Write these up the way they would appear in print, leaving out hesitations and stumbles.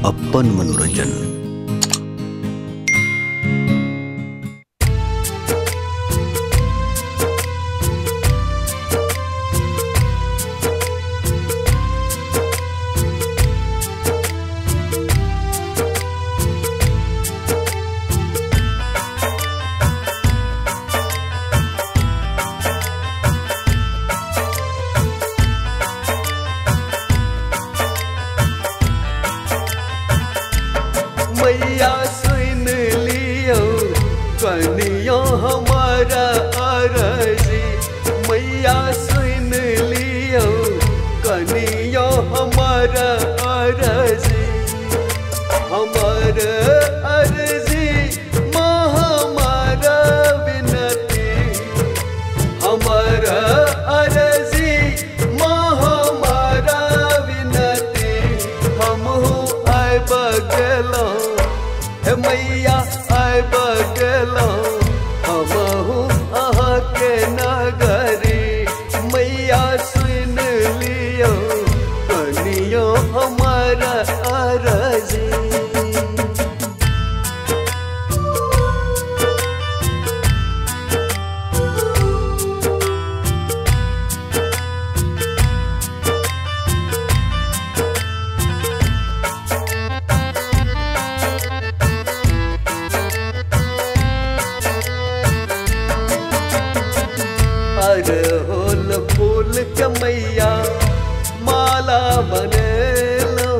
अपन मनोरंजन। मैया सुन लियो कनियो हमारा अरजी, मैया सुन लियो कनियो हमारा अरजी, हमार अरजी माँ हमारा विनती, हमार अरजी माँ हमारा विनती, हम आए बगलो हे मैया आए बगलो, हमहू अहाँ के नगरी, मैया सुन लियो कनियो हमारा अरजी। अरहुल फूल के मैया माला बने लो,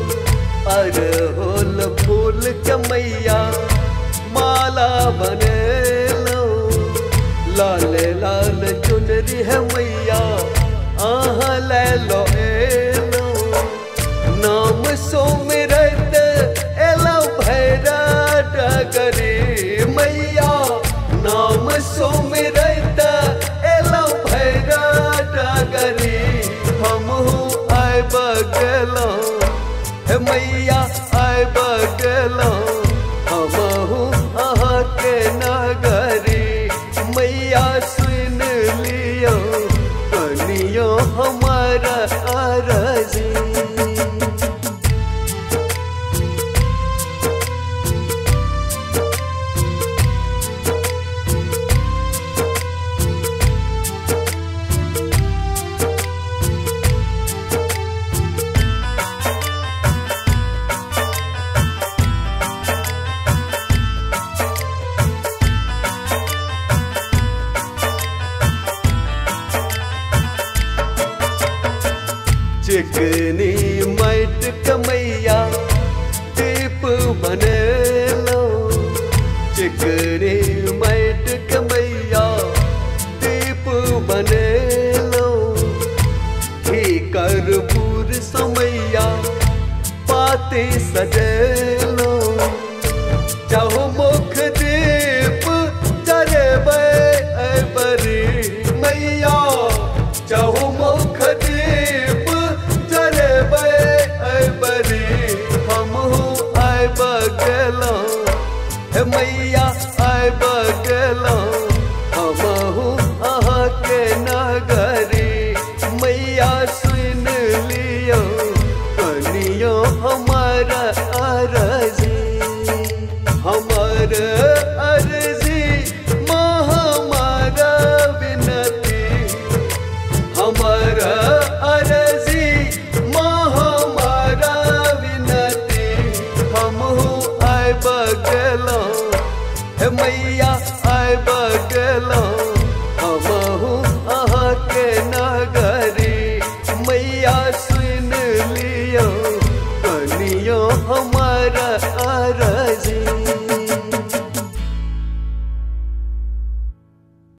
अरहुल फूल के मैया माला बने लो, लाल लाल चुनरी है मैया आह ले लो एलो, नाम सुमिरत एलो भैरा डगरी, मैया नाम सुमिरत डगरी, हमहू आए बगलो हे मैया आए बगलो, हमहू अहाँ के नगरी, मैया सुन लियो कनियो हमारा अरजी। चिकनी मैट के मैया दीप बने लो, चिकनी मैट के मैया दीप बने लो, ही कर्पूर समैया पाती सजे लो, चाहो मुख दीप जरे बरी मैया, चाहो मुख दीप बगलो हे मैया आए बगलो, हमहू अहाँ के नगरी, मैया सुन लियो कनियो हमारा अरजी, हमार अरजी माँ हमारा विनती, हमार अरजी माँ हमारा विनती, हमहू आए बगलो हे मैया आए बगलो, हमहू अहाँ के नगरी, मैया सुन लियो कनियो हमारा अरजी।